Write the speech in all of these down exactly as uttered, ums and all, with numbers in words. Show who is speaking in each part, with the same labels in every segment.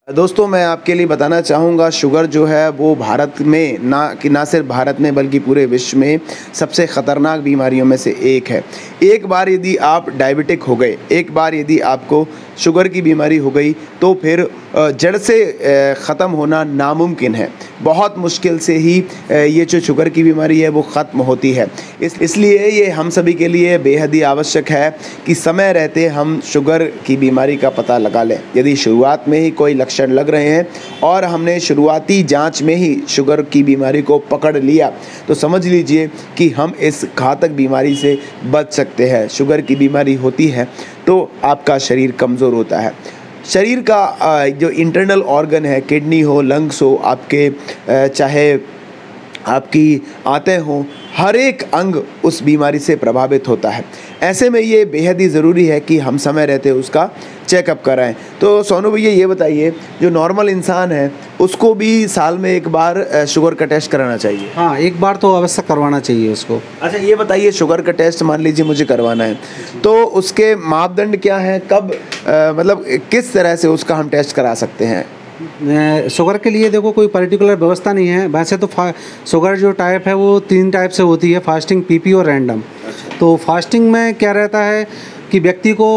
Speaker 1: दोस्तों मैं आपके लिए बताना चाहूँगा, शुगर जो है वो भारत में ना कि ना सिर्फ भारत में बल्कि पूरे विश्व में सबसे ख़तरनाक बीमारियों में से एक है। एक बार यदि आप डायबिटिक हो गए, एक बार यदि आपको शुगर की बीमारी हो गई तो फिर जड़ से ख़त्म होना नामुमकिन है। बहुत मुश्किल से ही ये जो शुगर की बीमारी है वो ख़त्म होती है। इस इसलिए ये हम सभी के लिए बेहद ही आवश्यक है कि समय रहते हम शुगर की बीमारी का पता लगा लें। यदि शुरुआत में ही कोई लक्षण लग रहे हैं और हमने शुरुआती जांच में ही शुगर की बीमारी को पकड़ लिया तो समझ लीजिए कि हम इस घातक बीमारी से बच सकते हैं। शुगर की बीमारी होती है तो आपका शरीर कमज़ोर होता है। शरीर का जो इंटरनल ऑर्गन है, किडनी हो, लंग्स हो, आपके चाहे आपकी आंतें हों, हर एक अंग उस बीमारी से प्रभावित होता है। ऐसे में ये बेहद ही ज़रूरी है कि हम समय रहते उसका चेकअप कराएं। तो सोनू भैया ये बताइए, जो नॉर्मल इंसान है उसको भी साल में एक बार शुगर का टेस्ट कराना चाहिए?
Speaker 2: हाँ, एक बार तो अवश्य करवाना चाहिए उसको।
Speaker 1: अच्छा ये बताइए, शुगर का टेस्ट मान लीजिए मुझे करवाना है तो उसके मापदंड क्या हैं? कब आ, मतलब किस तरह से उसका हम टेस्ट करा सकते हैं?
Speaker 2: शुगर के लिए देखो कोई पर्टिकुलर व्यवस्था नहीं है। वैसे तो शुगर जो टाइप है वो तीन टाइप से होती है, फास्टिंग, पीपी और रैंडम। तो फास्टिंग में क्या रहता है कि व्यक्ति को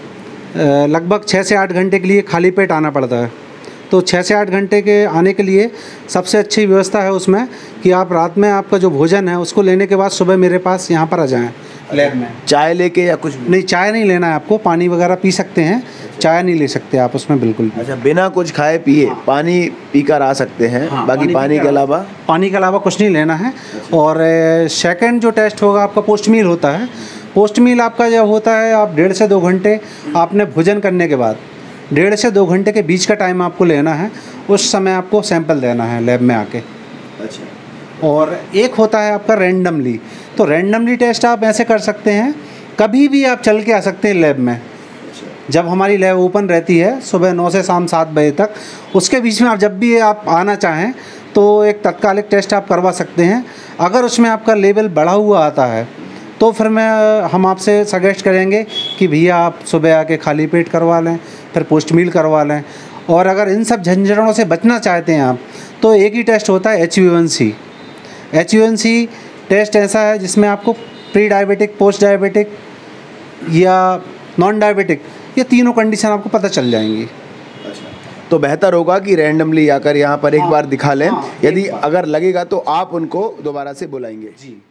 Speaker 2: लगभग छः से आठ घंटे के लिए खाली पेट आना पड़ता है। तो छः से आठ घंटे के आने के लिए सबसे अच्छी व्यवस्था है उसमें कि आप रात में आपका जो भोजन है उसको लेने के बाद सुबह मेरे पास यहाँ पर आ जाएँ लैब में।
Speaker 1: चाय लेके या कुछ
Speaker 2: नहीं, चाय नहीं लेना है आपको, पानी वगैरह पी सकते हैं, चाय नहीं ले सकते आप उसमें बिल्कुल भी।
Speaker 1: अच्छा, बिना कुछ खाए पिए हाँ। पानी पीकर आ सकते हैं। हाँ, बाकी पानी, पानी के अलावा
Speaker 2: पानी के अलावा कुछ नहीं लेना है। अच्छा। और सेकंड जो टेस्ट होगा आपका पोस्ट मील होता है। पोस्ट मील आपका जब होता है, आप डेढ़ से दो घंटे आपने भोजन करने के बाद डेढ़ से दो घंटे के बीच का टाइम आपको लेना है। उस समय आपको सैंपल देना है लैब में आके।
Speaker 1: अच्छा।
Speaker 2: और एक होता है आपका रैंडमली। तो रैंडमली टेस्ट आप ऐसे कर सकते हैं, कभी भी आप चल के आ सकते हैं लैब में। जब हमारी लैब ओपन रहती है सुबह नौ से शाम सात बजे तक, उसके बीच में आप जब भी आप आना चाहें तो एक तत्कालिक टेस्ट आप करवा सकते हैं। अगर उसमें आपका लेवल बढ़ा हुआ आता है तो फिर मैं हम आपसे सजेस्ट करेंगे कि भैया आप सुबह आके खाली पेट करवा लें, फिर पोस्ट मील करवा लें। और अगर इन सब झंझटों से बचना चाहते हैं आप तो एक ही टेस्ट होता है H B one C. H B one C test ऐसा है जिसमें आपको प्री डायबिटिक, पोस्ट डायबिटिक या नॉन डायबिटिक, ये तीनों कंडीशन आपको पता चल जाएंगी।
Speaker 1: अच्छा, तो बेहतर होगा कि रैंडमली आकर यहाँ पर एक हाँ, बार दिखा लें। हाँ, यदि अगर लगेगा तो आप उनको दोबारा से बुलाएंगे।
Speaker 2: जी।